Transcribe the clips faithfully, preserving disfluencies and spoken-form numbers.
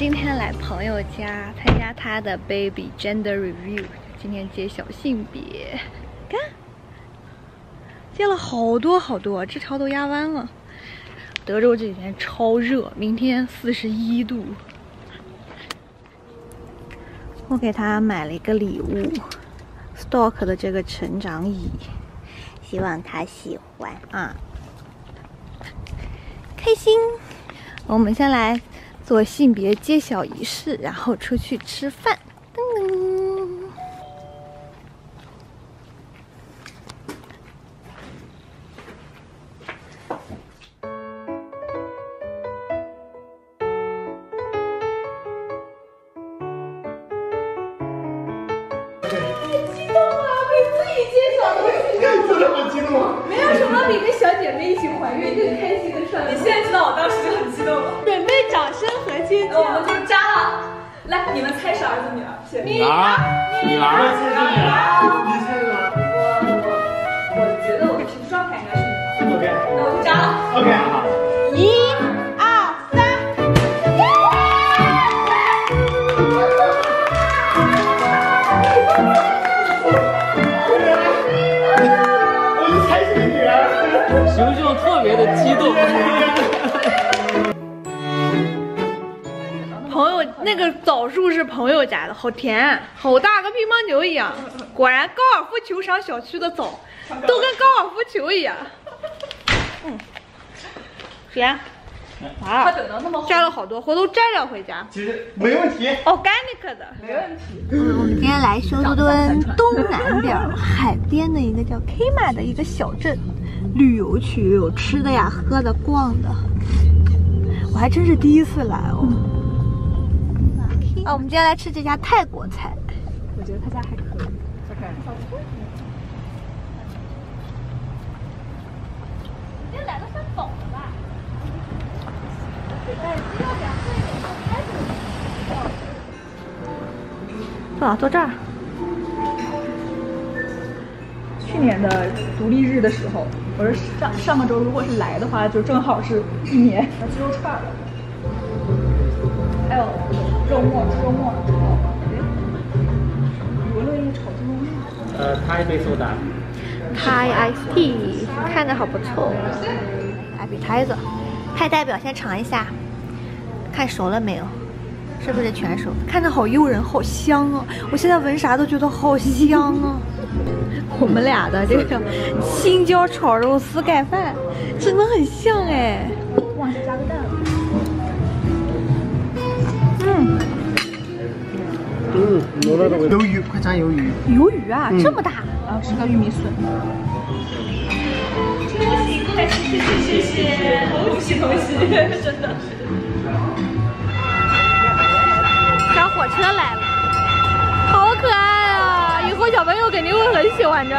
今天来朋友家参加他的 baby gender review， 今天揭晓性别。看，揭了好多好多，这条都压弯了。德州这几天超热，明天四十一度。我给他买了一个礼物 ，Stock 的这个成长椅，希望他喜欢啊，开心。我们先来做性别揭晓仪式，然后出去吃饭。噔噔。 没有什么比跟小姐妹一起怀孕更开心的事儿。你现在知道我当时就很激动了。准备掌声和尖叫，我们就扎了。来，你们猜是儿子女儿？女儿，女儿，女儿。你猜呢？我我我觉得我的皮肤状态应该是女儿。OK， 那我就扎了。OK， 好。一、二、三。 熊熊特别的激动。 朋友那个枣树是朋友家的，好甜，好大个乒乓球一样。果然高尔夫球场小区的枣都跟高尔夫球一样。嗯，甜。哇，摘了好多，回头摘了回家。 其实没问题 ，organic 的， 没问题。 嗯，我们今天来休斯敦东南边海边的一个叫 Kima 的一个小镇旅游区，有吃的呀、喝的、逛的。我还真是第一次来哦。啊，我们今天来吃这家泰国菜。 我觉得他家还可以。OK。 今天来的算早了吧？坐啊，坐这儿。 去年的独立日的时候，我是上上个周如果是来的话，就正好是一年。鸡肉串的，还有肉末、猪肉末。闻了一个炒鸡肉面。 呃，他一杯苏打。 Thai iced tea， 看着好不错。appetizer， 派代表先尝一下，看熟了没有？是不是全熟？看着好诱人，好香啊！我现在闻啥都觉得好香啊。我们俩的这个青椒炒肉丝盖饭真的很像哎。 忘记加个蛋了。 嗯。 嗯，有了有鱿鱼，快尝鱿鱼。 鱿鱼啊，嗯、这么大！ 然后吃个玉米笋。恭喜恭喜谢谢谢谢，恭喜恭喜，真的。 小火车来了，好可爱啊！以后小朋友肯定会很喜欢这。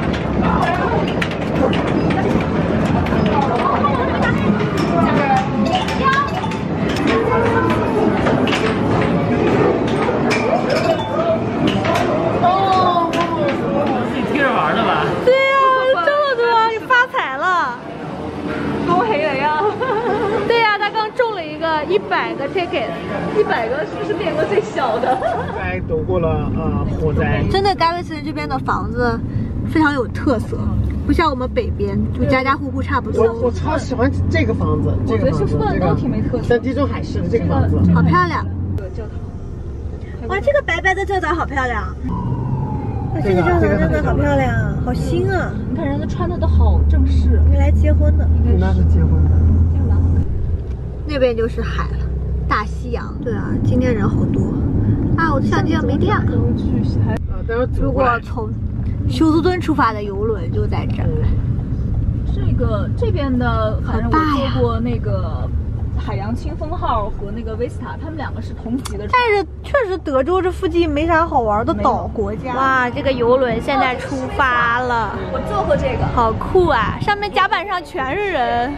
一百个 ticket， 一百个是不是变过最小的？ 该躲过了啊火灾。 真的，戴维森这边的房子非常有特色，不像我们北边就家家户户差不多。 我我超喜欢这个房子，这个房子， 休斯顿都挺没特色。 像地中海式的这个房子， 好漂亮。 这个教堂， 哇，这个白白的教堂好漂亮。哇，这个教堂真的好漂亮，好新啊！ 你看人家穿的都好正式， 没来结婚的。 那是结婚的。 那边就是海了，大西洋。对啊，今天人好多啊！我的相机要没电了。如果从休斯敦出发的游轮就在这儿。 这个这边的，反正我坐过那个海洋清风号和那个 Vista， 他们两个是同级的。 但是确实德州这附近没啥好玩的岛国家。哇，这个游轮现在出发了。 我坐过这个， 好酷啊！上面甲板上全是人。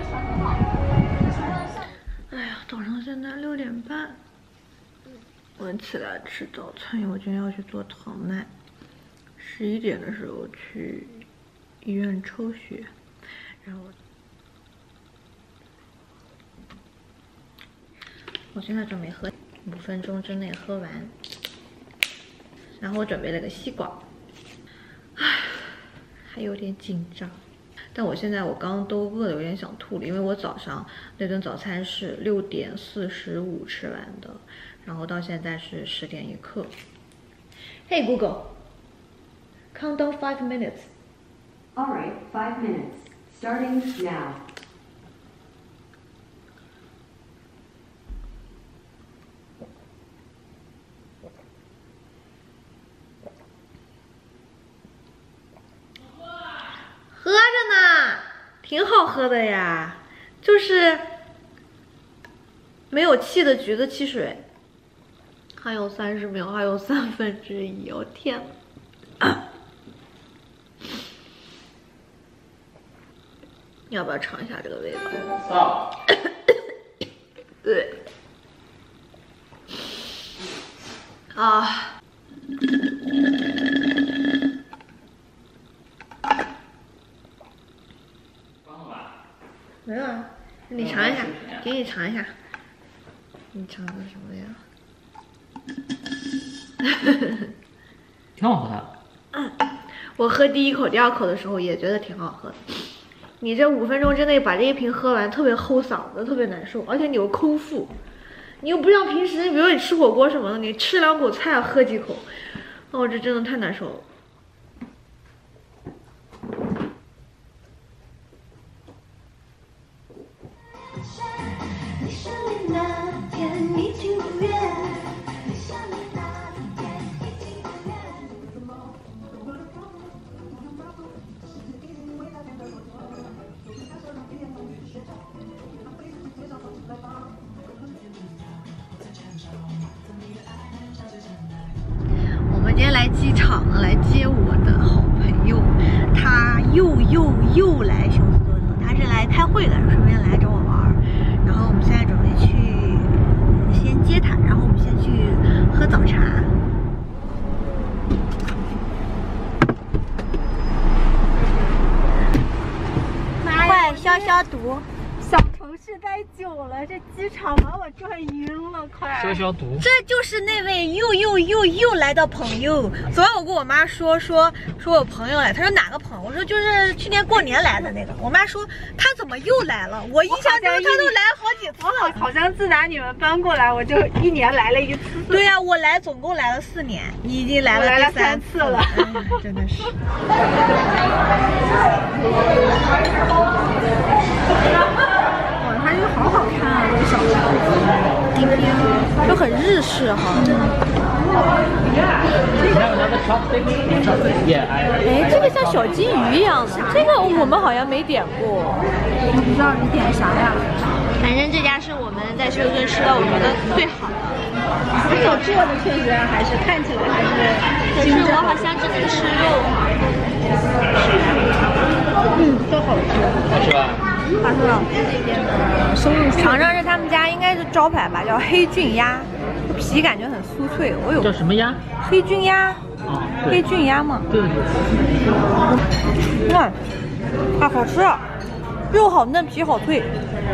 哎呀，早上现在六点半，我起来吃早餐，因为我今天要去做糖耐。十一点的时候去医院抽血，然后我现在准备喝。 五分钟之内喝完。然后我准备了个西瓜，唉，还有点紧张。但我现在我刚刚都饿得有点想吐了，因为我早上那顿早餐是六点四十五吃完的，然后到现在是十点一刻。Hey Google, count down five minutes. All right, five minutes, starting now. 喝着呢，挺好喝的呀，就是没有气的橘子汽水。还有三十秒，还有三分之一，我、哦、天哪！啊、要不要尝一下这个味道？对。啊。没有啊，你尝一下，给你尝一下。你尝的什么呀？ 挺好喝的。 嗯，我喝第一口、第二口的时候也觉得挺好喝的。你这五分钟之内把这一瓶喝完，特别齁嗓子，特别难受，而且你又空腹，你又不像平时，比如你吃火锅什么的，你吃两口菜喝几口，哦，这真的太难受了。今天来机场来接我的好朋友，他又又又来休斯顿了。他是来开会的，顺便来找我玩。然后我们现在准备去先接他，然后我们先去喝早茶。快消消毒！ 小城市待久了，这机场把我转晕了，快消消毒。 这就是那位又又又又来的朋友。昨晚我跟我妈说说说我朋友来，她说哪个朋友？我说就是去年过年来的那个。我妈说他怎么又来了？我印象中他都来好几次了。 好像自打你们搬过来，我就一年来了一次。 对呀、啊，我来总共来了四年，你已经来了第三次了，哎、真的是。 它这个好好看啊，这个小房子，冰冰，就很日式哈。 哎，这个像小金鱼一样的，这个我们好像没点过。 我不知道你点啥呀？ 反正这家是我们在休斯顿吃的，我觉得最好的。 这个做的确实还是看起来还是。 可是我好像只能吃肉。 嗯，都好吃。 好吃吧？ 他说这边的松露， 尝尝是他们家应该是招牌吧，叫黑菌鸭，皮感觉很酥脆。我有叫什么鸭？ 黑菌鸭。 哦， 黑菌鸭嘛。 对。 看，啊，好吃，肉好嫩，皮好脆。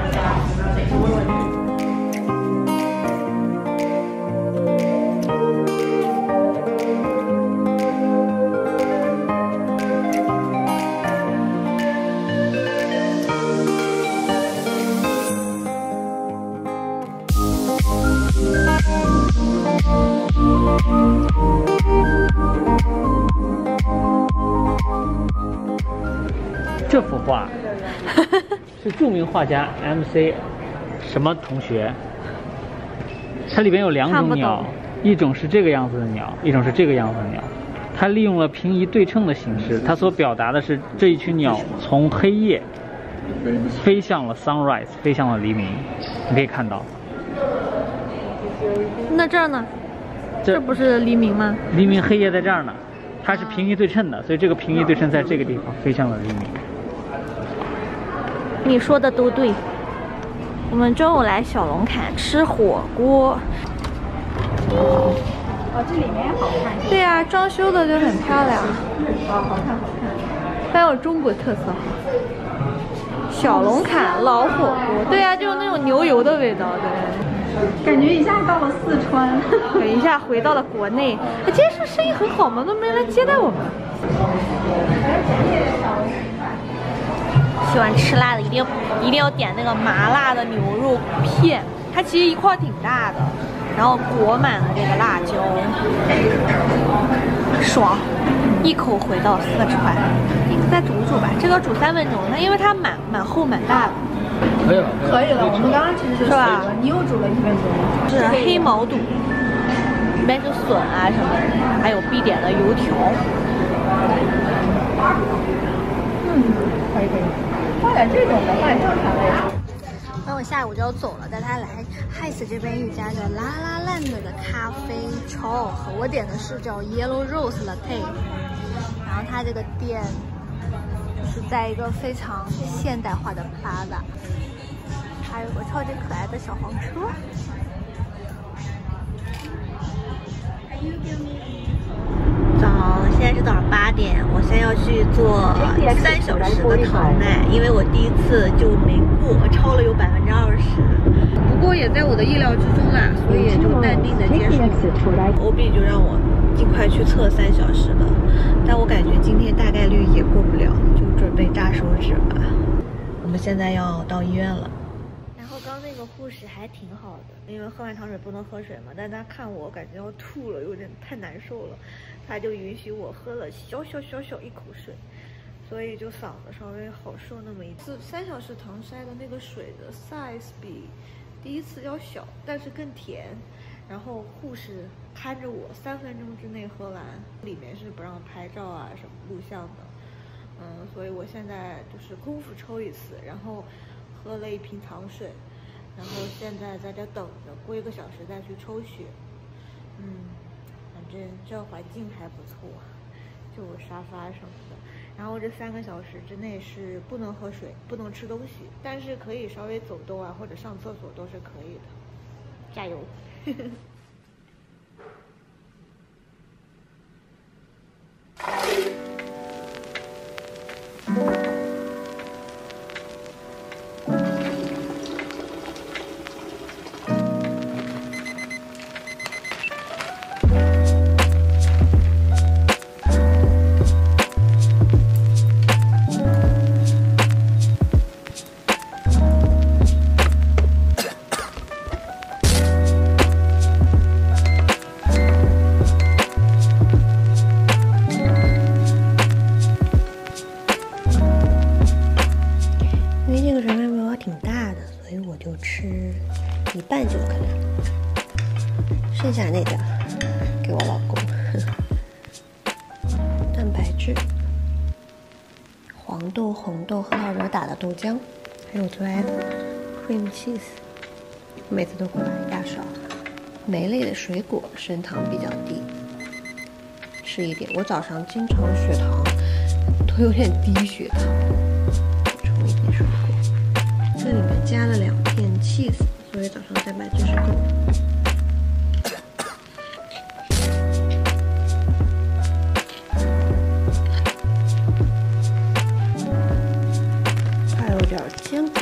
这幅画是著名画家 M C 什么同学？它里边有两种鸟，一种是这个样子的鸟，一种是这个样子的鸟。它利用了平移对称的形式，它所表达的是这一群鸟从黑夜飞向了 sunrise， 飞向了黎明。你可以看到。 那这儿呢？这, 这不是黎明吗？ 黎明黑夜在这儿呢，它是平移对称的，所以这个平移对称在这个地方飞向了黎明。 你说的都对。我们中午来小龙坎吃火锅。 哦，这里面好看。 对呀、啊，装修的就很漂亮。 哦，好看好看， 很有中国特色哈。小龙坎老火锅，对呀、啊，就是那种牛油的味道，对。 感觉一下到了四川， 等一下回到了国内。哎，今天是生意很好吗？都没人来接待我们。喜欢吃辣的一定一定要点那个麻辣的牛肉片，它其实一块挺大的，然后裹满了这个辣椒，爽！一口回到四川。再煮煮吧，这个煮三分钟，它因为它蛮蛮厚蛮大的。 可以了， 可以了。我们刚刚其实是吧？ 你又煮了一分钟。 是黑毛肚，里面是笋啊什么的，还有必点的油条。 嗯，可以可以，放点这种的，放点正常的。 那我下午就要走了，带他来 Heights 这边一家叫拉拉 Land 的咖啡，超好喝。我点的是叫 Yellow Rose Latte， 然后它这个店是在一个非常现代化的 plaza， 还有个超级可爱的小黄车。早，现在是早上八点，我现在要去做三小时的糖奶，因为我第一次就没过，超了有百分之二十，不过也在我的意料之中啦，所以也就淡定的接受。O B 就让我尽快去测三小时的，但我感觉今天大概率也过不了，就准备扎手指吧。我们现在要到医院了。然后刚那个护士还挺好的，因为喝完糖水不能喝水嘛，但他看我感觉要吐了，有点太难受了，他就允许我喝了小小小小一口水，所以就嗓子稍微好受那么一次。三小时糖筛的那个水的 size 比第一次要小，但是更甜。然后护士看着我三分钟之内喝完，里面是不让拍照啊什么录像的，嗯，所以我现在就是空腹抽一次，然后喝了一瓶糖水，然后现在在这等着，过一个小时再去抽血。嗯，反正这环境还不错，就有沙发什么的。然后这三个小时之内是不能喝水，不能吃东西，但是可以稍微走动啊或者上厕所都是可以的。加油！一半就可以了，剩下那点给我老公。蛋白质、黄豆、红豆、核桃仁打的豆浆，还有我最爱的 cream cheese， 每次都会买一大勺。莓类的水果升糖比较低，吃一点。我早上经常血糖都有点低血糖，补充一点水果。这里面加了两片 cheese。所以早上蛋白质是够的。还有点坚果。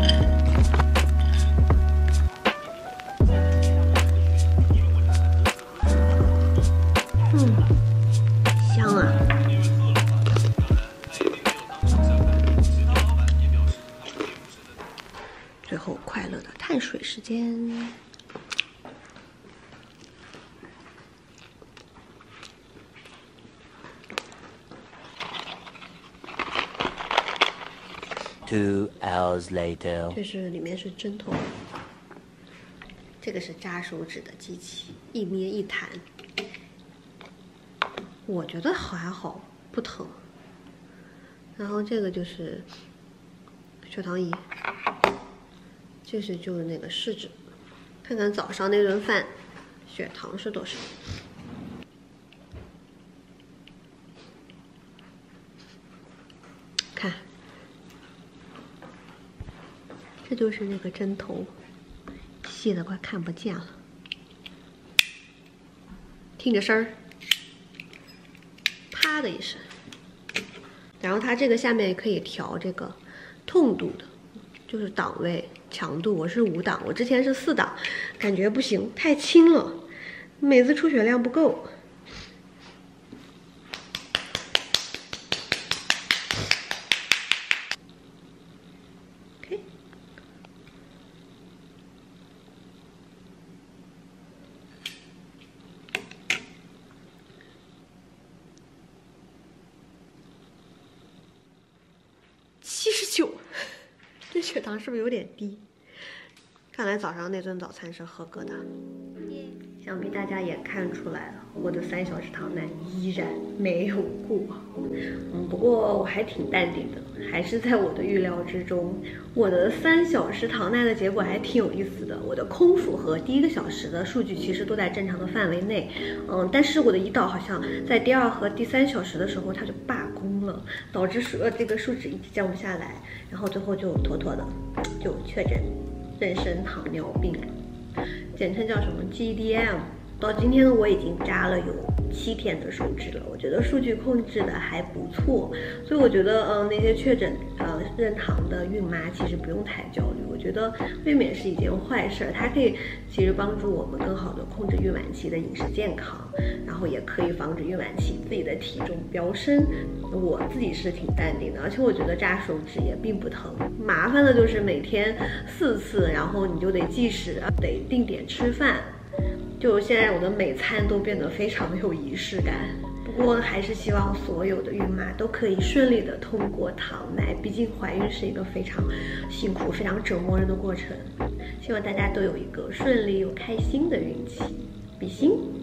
嗯，香啊！最后快乐的碳水时间。 Two hours later， 这是里面是针头，这个是扎手指的机器，一捏一弹。我觉得还好，不疼。然后这个就是血糖仪。这是就是那个试纸，看看早上那顿饭血糖是多少。看，这就是那个针头，细的快看不见了。听着声儿，啪的一声。然后它这个下面也可以调这个痛度的，就是档位。 强度，我是五档，我之前是四档，感觉不行，太轻了，每次出血量不够。OK， 七十九。这血糖是不是有点低？看来早上那顿早餐是合格的。想必大家也看出来了，我的三小时糖奶依然没有过。嗯，不过我还挺淡定的，还是在我的预料之中。我的三小时糖奶的结果还挺有意思的，我的空腹和第一个小时的数据其实都在正常的范围内。嗯，但是我的胰岛好像在第二和第三小时的时候它就罢工了，导致数呃这个数值一直降不下来，然后最后就妥妥的就确诊妊娠糖尿病。简称叫什么 G D M， 到今天呢我已经扎了有七天的数值了，我觉得数据控制的还不错，所以我觉得嗯、呃、那些确诊呃妊糖的孕妈其实不用太焦虑，我觉得未免是一件坏事，它可以其实帮助我们更好的控制孕晚期的饮食健康，然后也可以防止孕晚期自己的体重飙升。我自己是挺淡定的，而且我觉得扎手指也并不疼，麻烦的就是每天四次，然后你就得计时，得定点吃饭。就现在我的每餐都变得非常有仪式感。不过还是希望所有的孕妈都可以顺利的通过糖奶，毕竟怀孕是一个非常辛苦、非常折磨人的过程。希望大家都有一个顺利又开心的孕期，比心。